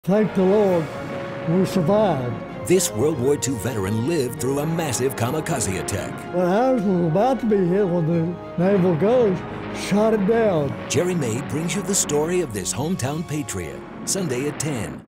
Thank the Lord, we survived. This World War II veteran lived through a massive kamikaze attack. When ours was about to be hit when the naval guns shot it down. Jerry May brings you the story of this hometown patriot, Sunday at 10.